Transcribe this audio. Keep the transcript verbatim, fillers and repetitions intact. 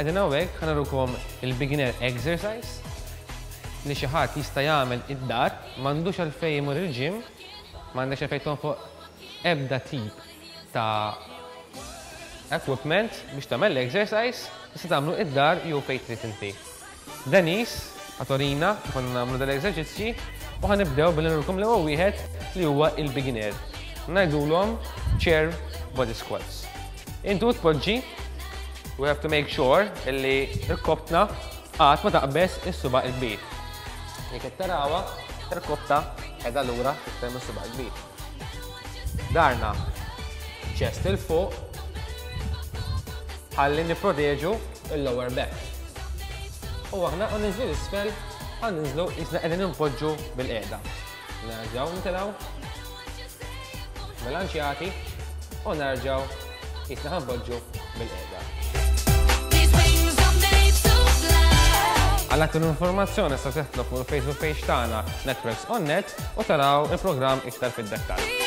Qegħdin hawnhekk ħanarukom il-beginner exercise li xi ħadd jista' jagħmel id-dar, m'għandux għalfejn imur il-ġim, m'għandekx għalfejn tonfoq ebda tip ta' equipment biex tagħmel l-exercise, tista' tagħmlu id-dar jew fejn trid inti. Denis għatorina kif nagħmlu dal-eżerċizzji u ħanibdew billi nurkom l-ewwel wieħed li huwa il-beginner. Ngħidulhom chair body squats. Intu tpoġġi, we have to make sure illi rkobtna qatt ma taqbes is-subaq il-kbir. Jekk qed tarawha, rkobta qiegħda lura tistgħu is-subaq il-kbir. Darna chest il fuq ħalli nipproteġu il-lower back. U aħna għanniżlu l-isfel, għanniżlu isna qegħdin inpoġġu bil-qiegħda. Nerġgħu nitilgħu bilanċjati u nerġgħu isna ħanpoġġu bil-qiegħda. Għal aktar informazzjoni sa teħtlu fuq il-Facebook page tagħna Networks on Net u taraw il-programm iktar fid-dettall.